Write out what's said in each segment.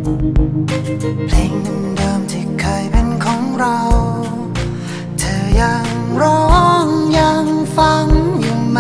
เพลงเดิมๆที่เคยเป็นของเราเธอยังร้องยังฟังอยู่ไหม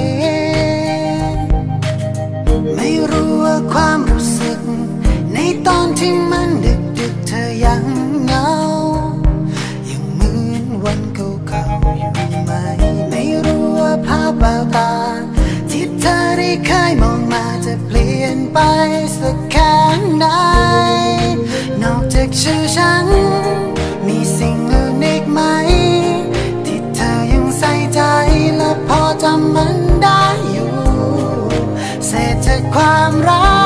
ไม่รู้ว่าความรู้สึกในตอนที่มันดึกๆเธอยังเหงายังเหมือนวันเก่าๆอยู่ไหมไม่รู้ว่าภาพแววตาที่เธอได้เคยมองมาจะเปลี่ยนไปสักแค่ไหนนอกจากชื่อฉันมีสิ่งอื่นอีกไหมที่เธอยังใส่ใจและพอจำมันได้อยู่เศษจากความรัก